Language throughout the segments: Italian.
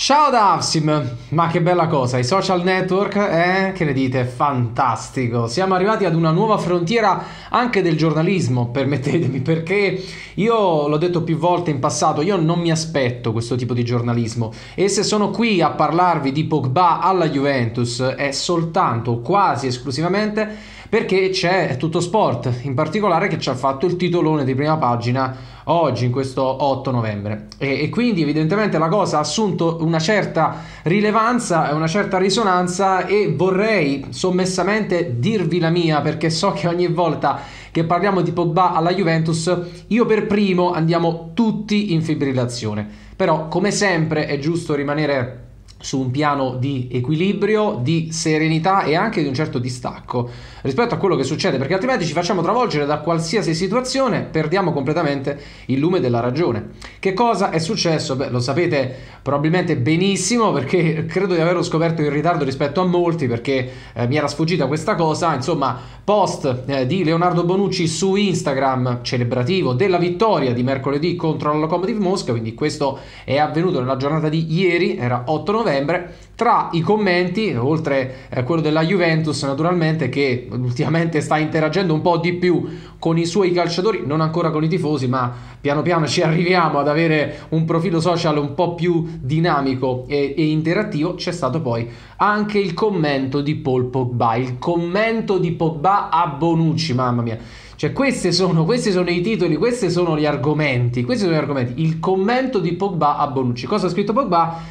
Ciao Davsim, ma che bella cosa, i social network, Che ne dite? Fantastico, siamo arrivati ad una nuova frontiera anche del giornalismo, permettetemi, perché io l'ho detto più volte in passato, io non mi aspetto questo tipo di giornalismo e se sono qui a parlarvi di Pogba alla Juventus è soltanto, quasi esclusivamente perché c'è tutto sport, in particolare che ci ha fatto il titolone di prima pagina oggi in questo 8 novembre e quindi evidentemente la cosa ha assunto una certa rilevanza e una certa risonanza e vorrei sommessamente dirvi la mia perché so che ogni volta che parliamo di Pogba alla Juventus io per primo andiamo tutti in fibrillazione, però come sempre è giusto rimanere su un piano di equilibrio, di serenità e anche di un certo distacco rispetto a quello che succede, perché altrimenti ci facciamo travolgere da qualsiasi situazione, perdiamo completamente il lume della ragione. Che cosa è successo? Beh, lo sapete probabilmente benissimo perché credo di averlo scoperto in ritardo rispetto a molti perché mi era sfuggita questa cosa, insomma, post di Leonardo Bonucci su Instagram celebrativo della vittoria di mercoledì contro la Lokomotiv Mosca, quindi questo è avvenuto nella giornata di ieri, era 8 novembre. Tra i commenti, oltre a quello della Juventus naturalmente che ultimamente sta interagendo un po' di più con i suoi calciatori, non ancora con i tifosi, ma piano piano ci arriviamo ad avere un profilo social un po' più dinamico e interattivo, c'è stato poi anche il commento di Paul Pogba, il commento di Pogba a Bonucci, mamma mia. Cioè questi sono i titoli, questi sono gli argomenti, il commento di Pogba a Bonucci. Cosa ha scritto Pogba?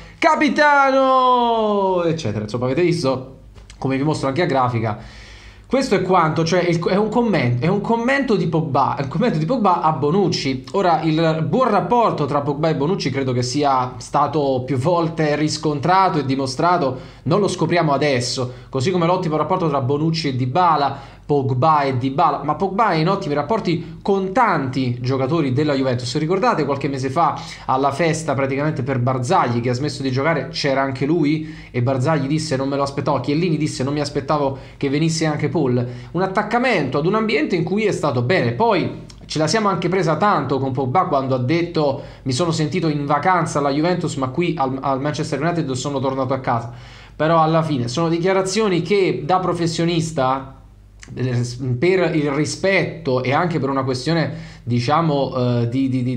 Capitano! Eccetera, insomma avete visto, come vi mostro anche a grafica. Questo è quanto, cioè è un commento di Pogba, a Bonucci. Ora, il buon rapporto tra Pogba e Bonucci credo che sia stato più volte riscontrato e dimostrato, non lo scopriamo adesso, così come l'ottimo rapporto tra Bonucci e Dybala, Pogba e Dybala, ma Pogba è in ottimi rapporti con tanti giocatori della Juventus. Ricordate qualche mese fa alla festa praticamente per Barzagli che ha smesso di giocare, c'era anche lui e Barzagli disse non me lo aspettavo, Chiellini disse non mi aspettavo che venisse anche Paul. Un attaccamento ad un ambiente in cui è stato bene. Poi ce la siamo anche presa tanto con Pogba quando ha detto mi sono sentito in vacanza alla Juventus ma qui al Manchester United sono tornato a casa. Però alla fine sono dichiarazioni che da professionista, per il rispetto e anche per una questione diciamo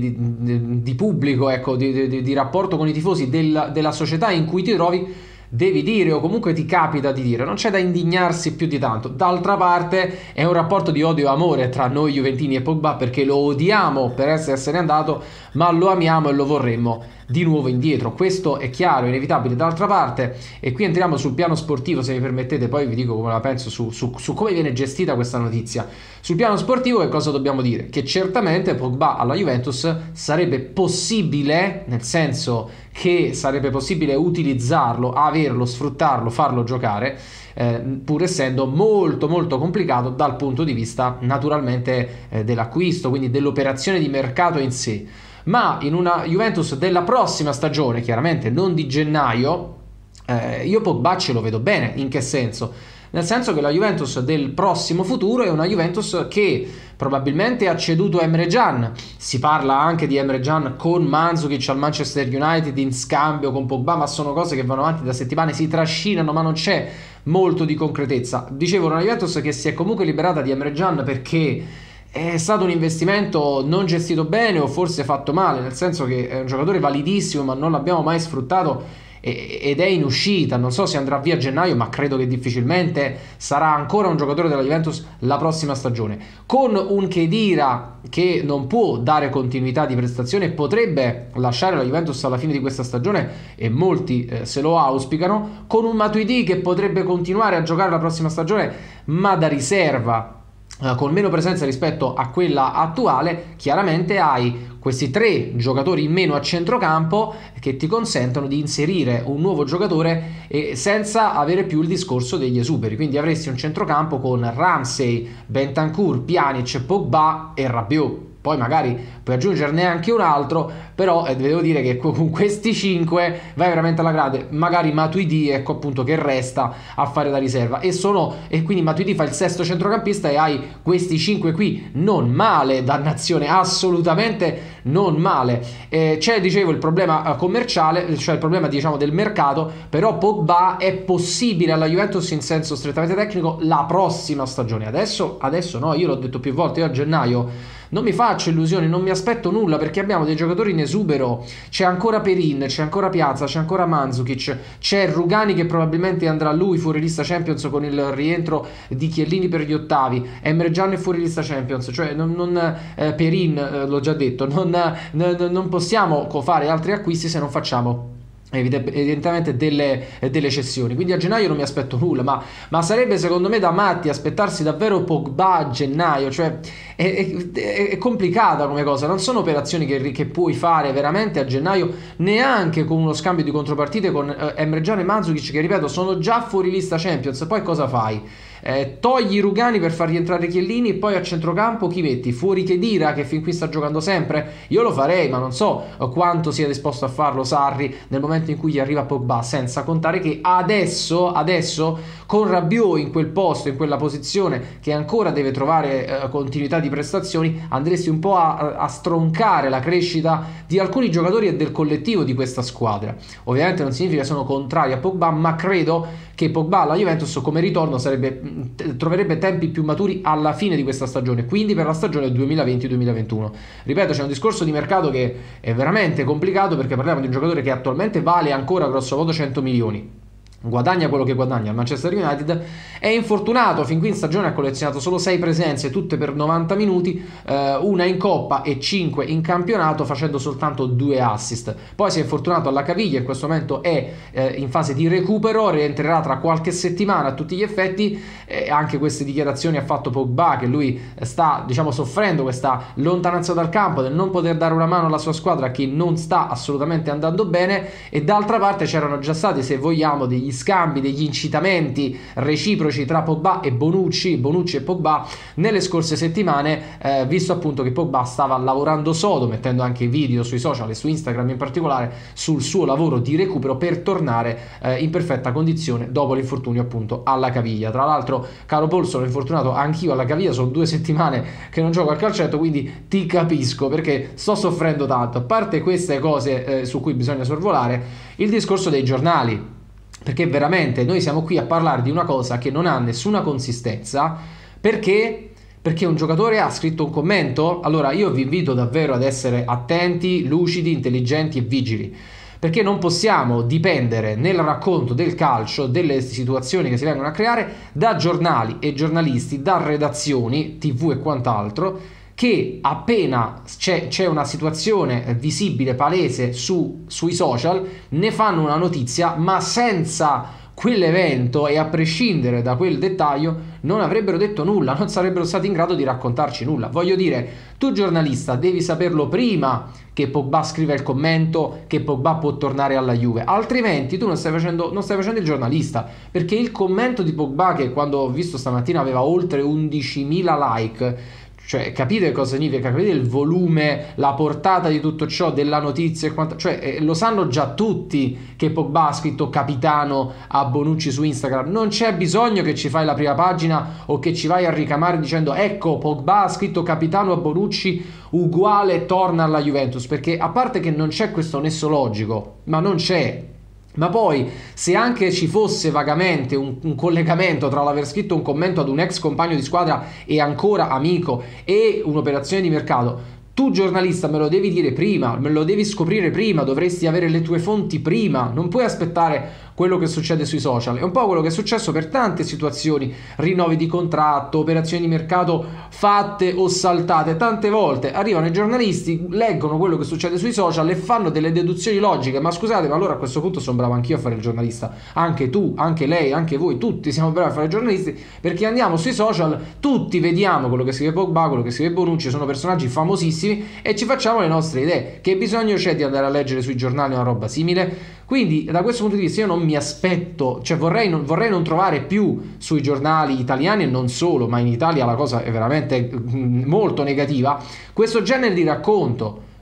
di pubblico, ecco, di rapporto con i tifosi della società in cui ti trovi, devi dire o comunque ti capita di dire, non c'è da indignarsi più di tanto. D'altra parte è un rapporto di odio e amore tra noi juventini e Pogba perché lo odiamo per essersene andato ma lo amiamo e lo vorremmo di nuovo indietro, questo è chiaro, è inevitabile. D'altra parte, e qui entriamo sul piano sportivo se mi permettete, poi vi dico come la penso su come viene gestita questa notizia. Sul piano sportivo che cosa dobbiamo dire? Che certamente Pogba alla Juventus sarebbe possibile, nel senso che sarebbe possibile utilizzarlo, averlo, sfruttarlo, farlo giocare, pur essendo molto molto complicato dal punto di vista naturalmente dell'acquisto, quindi dell'operazione di mercato in sé. Ma in una Juventus della prossima stagione, chiaramente non di gennaio, io Pogba ce lo vedo bene. In che senso? Nel senso che la Juventus del prossimo futuro è una Juventus che probabilmente ha ceduto Emre Can. Si parla anche di Emre Can con Mandzukic al Manchester United in scambio con Pogba, ma sono cose che vanno avanti da settimane, si trascinano, ma non c'è molto di concretezza. Dicevo, una Juventus che si è comunque liberata di Emre Can perché è stato un investimento non gestito bene o forse fatto male, nel senso che è un giocatore validissimo ma non l'abbiamo mai sfruttato ed è in uscita. Non so se andrà via a gennaio, ma credo che difficilmente sarà ancora un giocatore della Juventus la prossima stagione. Con un Khedira che non può dare continuità di prestazione, potrebbe lasciare la Juventus alla fine di questa stagione e molti se lo auspicano, con un Matuidi che potrebbe continuare a giocare la prossima stagione ma da riserva, con meno presenza rispetto a quella attuale. Chiaramente hai questi tre giocatori in meno a centrocampo che ti consentono di inserire un nuovo giocatore senza avere più il discorso degli esuberi, quindi avresti un centrocampo con Ramsey, Bentancur, Pjanic, Pogba e Rabiot. Poi magari puoi aggiungerne anche un altro, però devo dire che con questi 5 vai veramente alla grande. Magari Matuidi, ecco appunto, che resta a fare da riserva, e quindi Matuidi fa il sesto centrocampista e hai questi 5 qui. Non male, dannazione, assolutamente non male. C'è, dicevo, il problema commerciale, cioè il problema, diciamo, del mercato, però Pogba è possibile alla Juventus in senso strettamente tecnico la prossima stagione. Adesso no, io l'ho detto più volte, io a gennaio non mi faccio illusioni, non mi aspetto nulla, perché abbiamo dei giocatori in esubero. C'è ancora Perin, c'è ancora Piazza, c'è ancora Mandzukic, c'è Rugani che probabilmente andrà lui fuori lista Champions con il rientro di Chiellini per gli ottavi, Emre Can è fuori lista Champions, cioè Perin, l'ho già detto, non possiamo fare altri acquisti se non facciamo evidentemente delle cessioni. Quindi a gennaio non mi aspetto nulla, ma sarebbe secondo me da matti aspettarsi davvero Pogba a gennaio. Cioè è complicata come cosa, non sono operazioni che puoi fare veramente a gennaio, neanche con uno scambio di contropartite con Emre Can e Mandzukic, che ripeto sono già fuori lista Champions. Poi cosa fai? Togli Rugani per far rientrare Chiellini, e poi a centrocampo chi metti? Fuori Khedira, che fin qui sta giocando sempre? Io lo farei, ma non so quanto sia disposto a farlo Sarri nel momento in cui gli arriva Pogba, senza contare che adesso con Rabiot in quel posto, in quella posizione, che ancora deve trovare continuità di prestazioni, andresti un po' a stroncare la crescita di alcuni giocatori e del collettivo di questa squadra. Ovviamente non significa che sono contrari a Pogba, ma credo che Pogba alla Juventus come ritorno troverebbe tempi più maturi alla fine di questa stagione, quindi per la stagione 2020-2021. Ripeto, c'è un discorso di mercato che è veramente complicato, perché parliamo di un giocatore che attualmente vale ancora grosso modo 100 milioni. Guadagna quello che guadagna il Manchester United, è infortunato, fin qui in stagione ha collezionato solo 6 presenze, tutte per 90 minuti, una in Coppa e 5 in campionato, facendo soltanto 2 assist. Poi si è infortunato alla caviglia, in questo momento è in fase di recupero, rientrerà tra qualche settimana a tutti gli effetti. Anche queste dichiarazioni ha fatto Pogba, che lui sta, diciamo, soffrendo questa lontananza dal campo, del non poter dare una mano alla sua squadra che non sta assolutamente andando bene. E d'altra parte c'erano già stati, se vogliamo, degli scambi, degli incitamenti reciproci tra Pogba e Bonucci e Pogba nelle scorse settimane, visto appunto che Pogba stava lavorando sodo, mettendo anche video sui social e su Instagram in particolare sul suo lavoro di recupero per tornare in perfetta condizione dopo l'infortunio appunto alla caviglia. Tra l'altro, caro Paul, sono infortunato anch'io alla caviglia, sono 2 settimane che non gioco al calcetto, quindi ti capisco, perché sto soffrendo tanto. A parte queste cose su cui bisogna sorvolare, il discorso dei giornali, perché veramente noi siamo qui a parlare di una cosa che non ha nessuna consistenza. Perché un giocatore ha scritto un commento? Allora io vi invito davvero ad essere attenti, lucidi, intelligenti e vigili, perché non possiamo dipendere nel racconto del calcio, delle situazioni che si vengono a creare, da giornali e giornalisti, da redazioni, TV e quant'altro, che appena c'è una situazione visibile, palese sui social, ne fanno una notizia, ma senza quell'evento e a prescindere da quel dettaglio non avrebbero detto nulla, non sarebbero stati in grado di raccontarci nulla. Voglio dire, tu giornalista devi saperlo prima che Pogba scriva il commento che Pogba può tornare alla Juve, altrimenti tu non stai facendo il giornalista, perché il commento di Pogba, che quando ho visto stamattina aveva oltre 11.000 like, cioè capite cosa significa, capite il volume, la portata di tutto ciò, della notizia e quanto, cioè lo sanno già tutti che Pogba ha scritto capitano a Bonucci su Instagram, non c'è bisogno che ci fai la prima pagina o che ci vai a ricamare dicendo ecco Pogba ha scritto capitano a Bonucci uguale torna alla Juventus, perché a parte che non c'è questo nesso logico, ma non c'è. Ma poi, se anche ci fosse vagamente un collegamento tra l'aver scritto un commento ad un ex compagno di squadra e ancora amico e un'operazione di mercato, tu giornalista me lo devi dire prima, me lo devi scoprire prima, dovresti avere le tue fonti prima, non puoi aspettare quello che succede sui social. È un po' quello che è successo per tante situazioni, rinnovi di contratto, operazioni di mercato fatte o saltate. Tante volte arrivano i giornalisti, leggono quello che succede sui social e fanno delle deduzioni logiche. Ma scusate, ma allora a questo punto sono bravo anch'io a fare il giornalista, anche tu, anche lei, anche voi, tutti siamo bravi a fare i giornalisti, perché andiamo sui social, tutti vediamo quello che scrive Pogba, quello che scrive Bonucci, sono personaggi famosissimi e ci facciamo le nostre idee. Che bisogno c'è di andare a leggere sui giornali una roba simile? Quindi da questo punto di vista io non mi aspetto, cioè vorrei non trovare più sui giornali italiani e non solo, ma in Italia la cosa è veramente molto negativa, questo genere di racconto.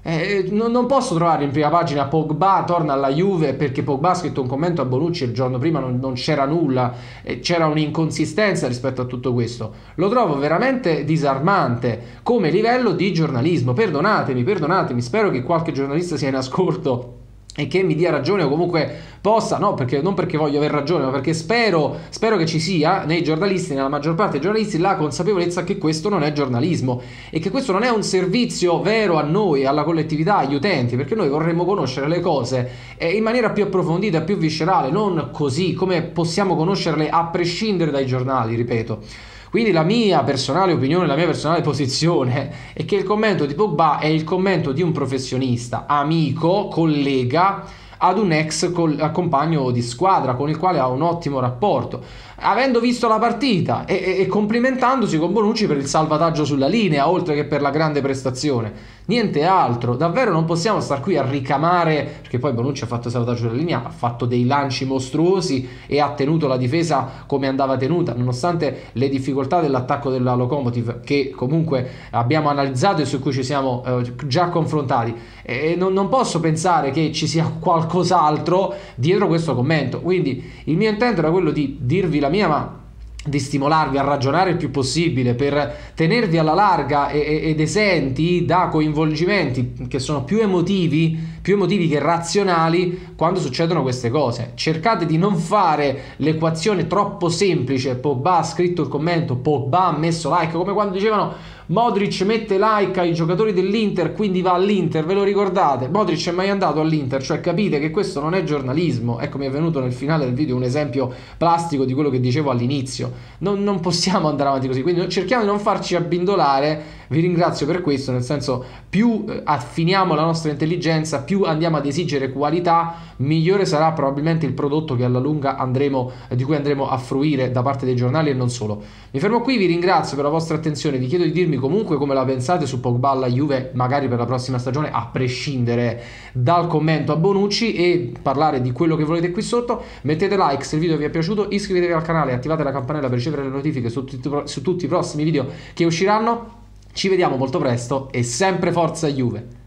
Non posso trovare in prima pagina Pogba torna alla Juve perché Pogba ha scritto un commento a Bonucci il giorno prima, non c'era nulla, c'era un'inconsistenza rispetto a tutto questo. Lo trovo veramente disarmante come livello di giornalismo. Perdonatemi, spero che qualche giornalista sia in ascolto e che mi dia ragione, o comunque possa, no, perché, non perché voglio aver ragione, ma perché spero che ci sia nei giornalisti, nella maggior parte dei giornalisti, la consapevolezza che questo non è giornalismo e che questo non è un servizio vero a noi, alla collettività, agli utenti, perché noi vorremmo conoscere le cose in maniera più approfondita, più viscerale, non così come possiamo conoscerle a prescindere dai giornali, ripeto. Quindi la mia personale opinione, la mia personale posizione è che il commento di Pogba è il commento di un professionista, amico, collega ad un ex compagno di squadra con il quale ha un ottimo rapporto. Avendo visto la partita e complimentandosi con Bonucci per il salvataggio sulla linea, oltre che per la grande prestazione. Niente altro, davvero non possiamo star qui a ricamare, perché poi Bonucci ha fatto il salvataggio sulla linea, ha fatto dei lanci mostruosi e ha tenuto la difesa come andava tenuta, nonostante le difficoltà dell'attacco della Lokomotiv, che comunque abbiamo analizzato e su cui ci siamo già confrontati. E non posso pensare che ci sia qualcos'altro dietro questo commento. Quindi il mio intento era quello di dirvi la mia, ma di stimolarvi a ragionare il più possibile per tenervi alla larga ed esenti da coinvolgimenti che sono più emotivi che razionali quando succedono queste cose. Cercate di non fare l'equazione troppo semplice: Pogba ha scritto il commento, Pogba ha messo like, come quando dicevano Modric mette like ai giocatori dell'Inter quindi va all'Inter. Ve lo ricordate? Modric è mai andato all'Inter? Cioè capite che questo non è giornalismo. Ecco, mi è venuto nel finale del video un esempio plastico di quello che dicevo all'inizio. Non possiamo andare avanti così, quindi cerchiamo di non farci abbindolare. Vi ringrazio per questo, nel senso, più affiniamo la nostra intelligenza, più andiamo ad esigere qualità, migliore sarà probabilmente il prodotto che alla lunga di cui andremo a fruire da parte dei giornali e non solo. Mi fermo qui, vi ringrazio per la vostra attenzione, vi chiedo di dirmi comunque come la pensate su Pogba alla Juve, magari per la prossima stagione, a prescindere dal commento a Bonucci, e parlare di quello che volete qui sotto. Mettete like se il video vi è piaciuto, iscrivetevi al canale e attivate la campanella per ricevere le notifiche su tutti i prossimi video che usciranno. Ci vediamo molto presto e sempre forza Juve!